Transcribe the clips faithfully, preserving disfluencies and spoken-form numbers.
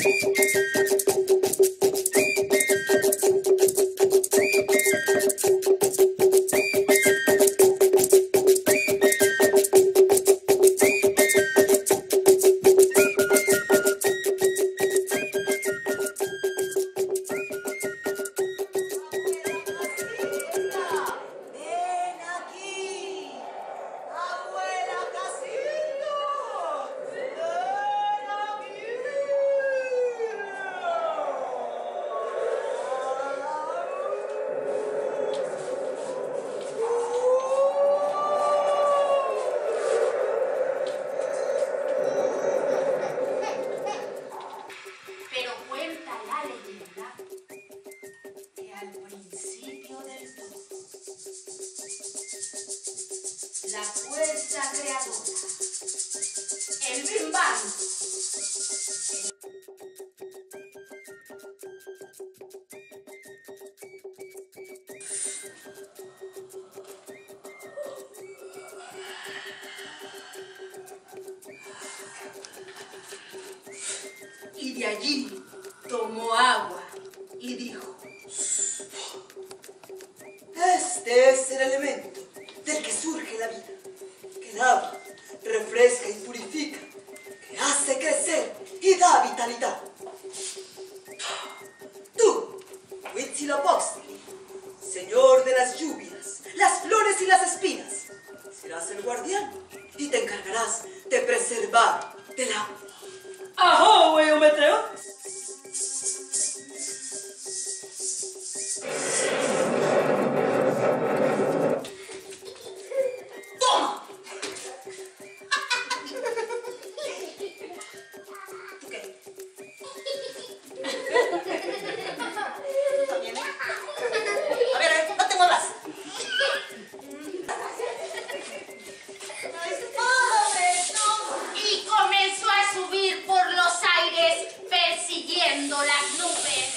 La fuerza creadora, el Big Bang. Y de allí tomó agua y dijo: este es el elemento del que surge la vida, que lava, refresca y purifica, que hace crecer y da vitalidad. Tú, Huitzilopochtli, señor de las lluvias, las flores y las espinas, serás el guardián y te encargarás de preservar del agua. ¡Ajo, Huehuemeteo! Las nubes.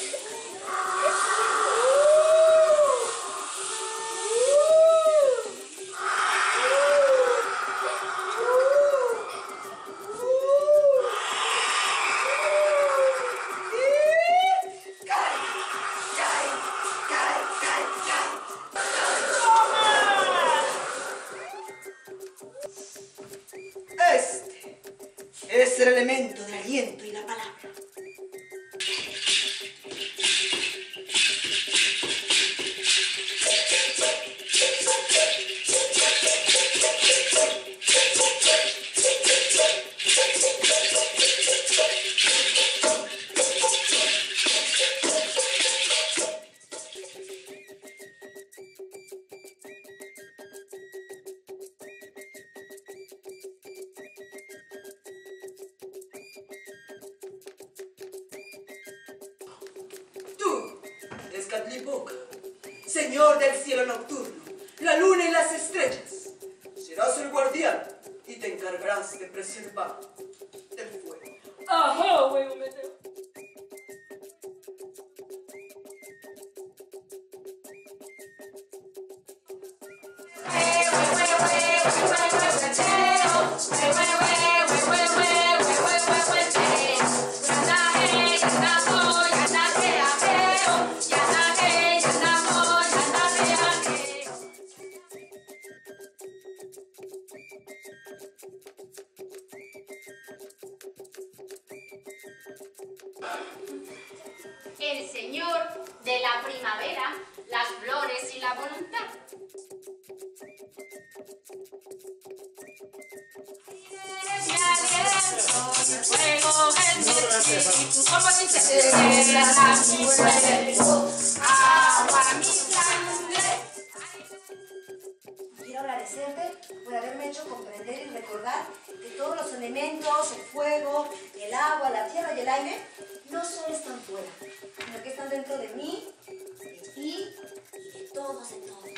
Este es el elemento del aliento y la palabra. Tezcatlipoca, señor del cielo nocturno, la luna y las estrellas, serás el guardián y te encargarás de preservar el fuego. ¡Ajá, Huehuemeteo! El señor de la primavera, las flores y la voluntad. Quiero agradecerte por haberme hecho comprender y recordar que todos los elementos, el fuego, el agua, la tierra y el aire, no solo están fuera, sino que están dentro de mí, de ti y de todos en todos.